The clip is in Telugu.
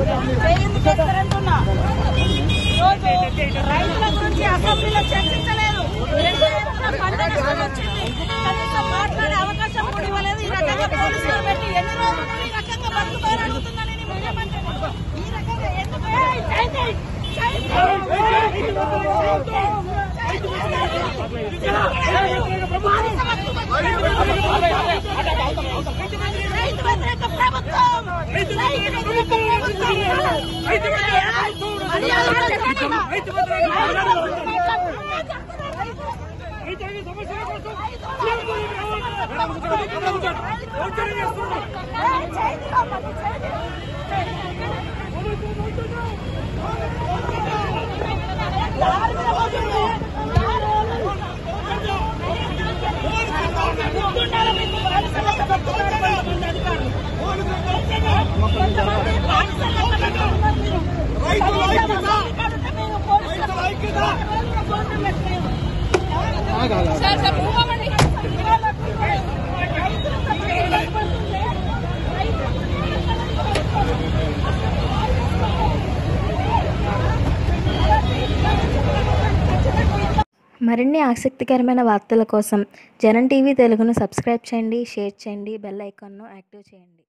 చేయించుకుంటున్నా రైతుల గురించి అసెంబ్లీలో చర్చించలేదు. మాట్లాడే అవకాశం కూడా ఇవ్వలేదు. ఈ రకంగా పోలీసులు పెట్టి ఎన్ని రోజులు ఈ రకంగా బతుకుతారని అడుగుతుందని ఈ రకంగా ఎందుకు రైతు వ్యతిరేక ప్రభుత్వం మరిన్ని ఆసక్తికరమైన వార్తల కోసం జనం టీవీ తెలుగును సబ్స్క్రైబ్ చేయండి, షేర్ చేయండి, బెల్ ఐకాన్ను యాక్టివ్ చేయండి.